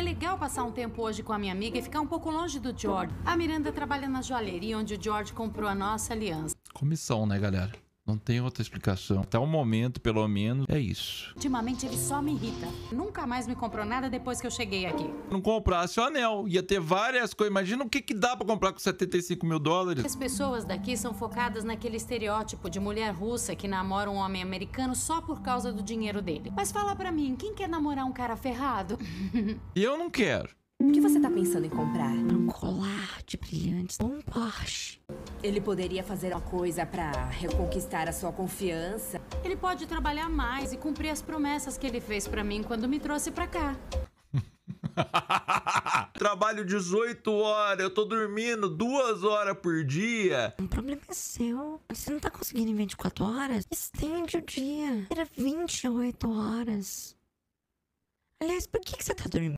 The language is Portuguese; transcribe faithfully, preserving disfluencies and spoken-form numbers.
legal passar um tempo hoje com a minha amiga e ficar um pouco longe do George. A Miranda trabalha na joalheria onde o George comprou a nossa aliança. Comissão, né, galera? Não tem outra explicação. Até o momento, pelo menos, é isso. Ultimamente ele só me irrita. Nunca mais me comprou nada depois que eu cheguei aqui. Não comprasse o anel, ia ter várias coisas. Imagina o que, que dá pra comprar com setenta e cinco mil dólares. As pessoas daqui são focadas naquele estereótipo de mulher russa que namora um homem americano só por causa do dinheiro dele. Mas fala pra mim, quem quer namorar um cara ferrado? E eu não quero. O que você tá pensando em comprar? Um colar de brilhantes ou um Porsche. Ele poderia fazer uma coisa pra reconquistar a sua confiança. Ele pode trabalhar mais e cumprir as promessas que ele fez pra mim quando me trouxe pra cá. Trabalho dezoito horas, eu tô dormindo duas horas por dia. O problema é seu. Você não tá conseguindo em vinte e quatro horas? Estende o dia. Era vinte e oito horas. Aliás, por que que você tá dormindo?